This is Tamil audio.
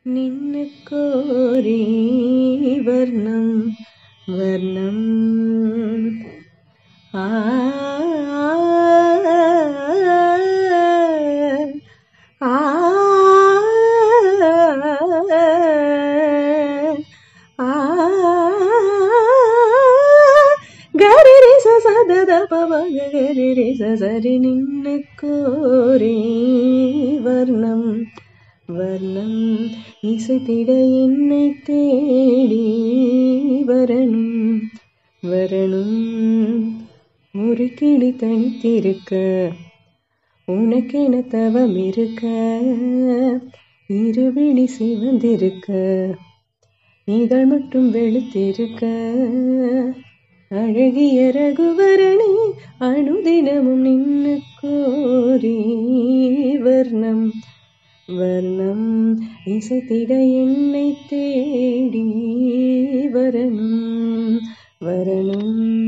நின்னு கோரி வர்ணம் வர்ணம் ஆ ஆ ಗರಿ ಸದ ಪವ ಗರಿ ಸರಿ ನಿನ್ನ கோரி வர்ணம் வர்ணம் இசைத்திட என்னை தேடி வரணும் வரணும் ஒரு கிளி தனித்திருக்க உனக்கென தவம் இருக்க இருவிழி சிவந்திருக்க இதழ் மட்டும் வெளுத்திருக்க அழகிய ரகுவரணி அனுதினமும் நின்னு கோரி வர்ணம் வர்ணம் இசைத்திட என்னை தேடி வரணும் வரணும்.